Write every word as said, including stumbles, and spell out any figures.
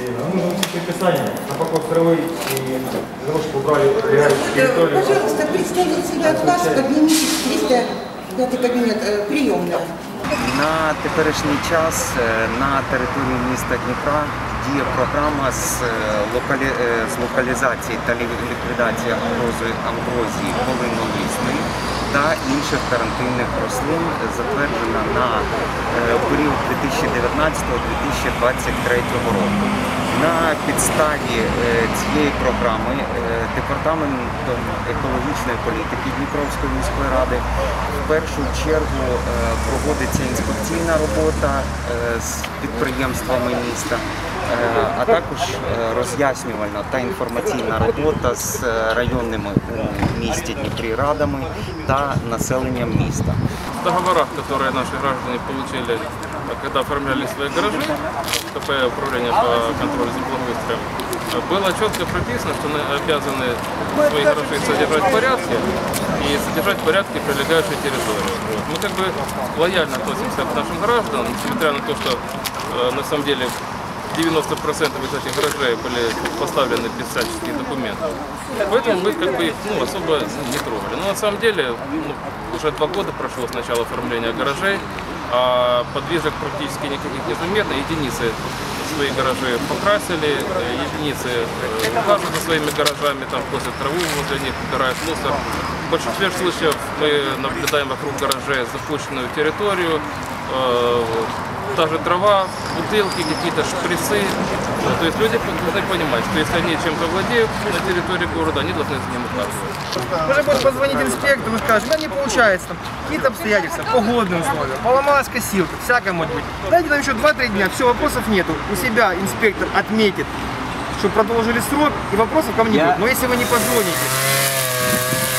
Нужно предписание на покос травы и для того, чтобы убрали реальную территорию. Пожалуйста, представьте себя от вас, поднимитесь в триста пятый кабінет, прийомна. На теперішній час на території міста Дніпра діє програма з, локалі... з локалізації та ліквідації амброзії полинолисної та інших карантинних рослин, затверджена на період дві тисячі дев'ятнадцятого - дві тисячі двадцять третього року. На підставі цієї програми Департаментом екологічної політики Дніпровської міської ради в першу чергу проводиться інспекційна робота з підприємствами міста, а також роз'яснювальна та інформаційна робота з районними у місті Дніпрі радами та населенням міста. В договорах, которые наши граждане получили, когда оформляли свои гаражи, КП управление по контролю за благоустроем, было четко прописано, что они обязаны свои гаражи содержать в порядке и содержать в порядке прилегающей территории. Вот. Мы как бы лояльно относимся к нашим гражданам, несмотря на то, что на самом деле девяносто процентов из этих гаражей были поставлены без всяческих документов. Поэтому мы как бы их ну, особо не трогали. Но на самом деле ну, уже два года прошло с начала оформления гаражей, а подвижек практически никаких не заметно. Единицы свои гаражи покрасили, единицы ухаживают за своими гаражами, там косят траву возле них, убирают мусор. В большинстве случаев мы наблюдаем вокруг гаражей запущенную территорию, та же трава, бутылки, какие-то шприцы. Ну, то есть люди должны понимать, что если они чем-то владеют на территории города, они должны за ним ухаживать. Можно будет позвонить инспектору и сказать, да не получается, там какие-то обстоятельства, погодные условия, поломалась косилка, всякое может быть. Дайте нам еще два-три дня, все, вопросов нету. У себя инспектор отметит, что продолжили срок и вопросов ко мне будет. Но если вы не позвоните...